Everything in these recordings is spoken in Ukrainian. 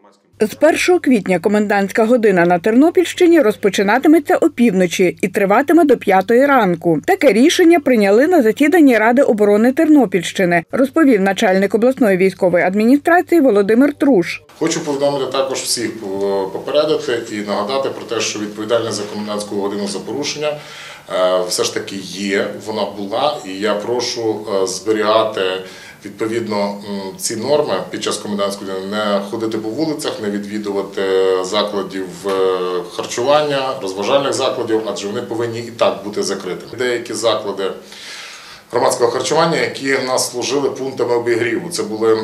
З 1 квітня комендантська година на Тернопільщині розпочинатиметься опівночі і триватиме до 5 ранку. Таке рішення прийняли на засіданні Ради оборони Тернопільщини, розповів начальник обласної військової адміністрації Володимир Труш. Хочу повідомити також всіх, попередити і нагадати про те, що відповідальність за комендантську годину за порушення все ж таки є, вона була, і я прошу зберігати відповідно ці норми під час комендантської години, не ходити по вулицях, не відвідувати закладів харчування, розважальних закладів, адже вони повинні і так бути закритими. Деякі заклади громадського харчування, які в нас служили пунктами обігріву. Це були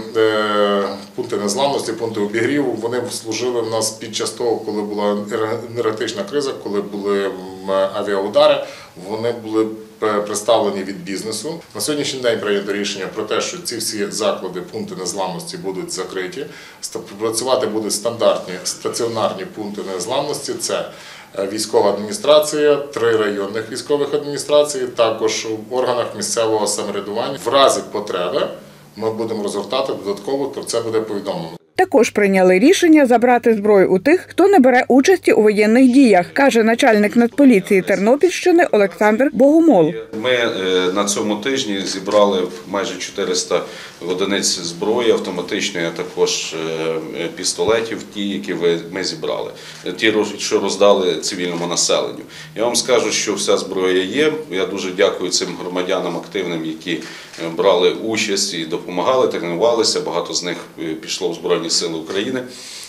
пункти незламності, пункти обігріву. Вони служили в нас під час того, коли була енергетична криза, коли були авіаудари. Вони були представлені від бізнесу. На сьогоднішній день прийнято рішення про те, що ці всі заклади, пункти незламності будуть закриті. Працювати будуть стандартні стаціонарні пункти незламності. Це військова адміністрація, 3 районних військових адміністрації, також в органах місцевого самоврядування. В разі потреби ми будемо розгортати додатково, про це буде повідомлено. Також прийняли рішення забрати зброю у тих, хто не бере участі у воєнних діях, каже начальник Нацполіції Тернопільщини Олександр Богомол. Ми на цьому тижні зібрали майже 400 одиниць зброї автоматичної, а також пістолетів, ті, які ми зібрали, ті, що роздали цивільному населенню. Я вам скажу, що вся зброя є. Я дуже дякую цим громадянам активним, які брали участь і допомагали, тренувалися. Багато з них пішло в Збройні Сили України.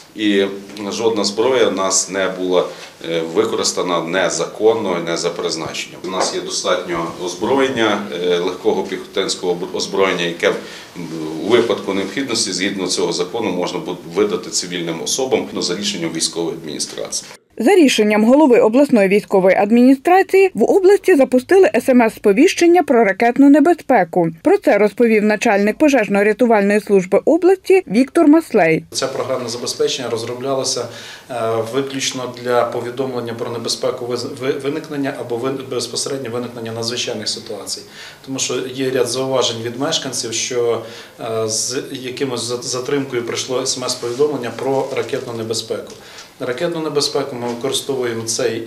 І жодна зброя в нас не була використана незаконно і не за призначенням. У нас є достатньо озброєння, легкого піхотинського озброєння, яке у випадку необхідності, згідно цього закону, можна буде видати цивільним особам за рішенням військової адміністрації. За рішенням голови обласної військової адміністрації в області запустили СМС-сповіщення про ракетну небезпеку. Про це розповів начальник пожежно-рятувальної служби області Віктор Маслей. Це програмне забезпечення розроблялося виключно для повідомлення про небезпеку виникнення або безпосередньо виникнення надзвичайних ситуацій. Тому що є ряд зауважень від мешканців, що з якимось затримкою прийшло СМС-повідомлення про ракетну небезпеку. Ракетну небезпеку ми використовуємо цей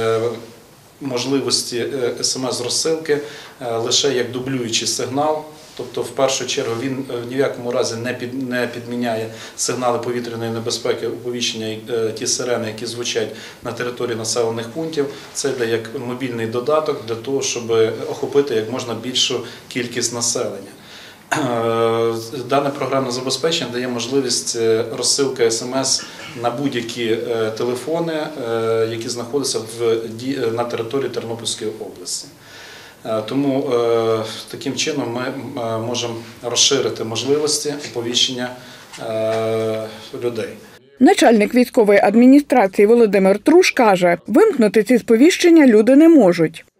можливості СМС-розсилки лише як дублюючий сигнал. Тобто, в першу чергу, він ні в якому разі не підміняє сигнали повітряної небезпеки, оповіщення, ті сирени, які звучать на території населених пунктів. Це йде як мобільний додаток для того, щоб охопити як можна більшу кількість населення. Дане програмне забезпечення дає можливість розсилки СМС на будь-які телефони, які знаходяться на території Тернопільської області. Тому таким чином ми можемо розширити можливості оповіщення людей. Начальник військової адміністрації Володимир Труш каже, вимкнути ці сповіщення люди не можуть.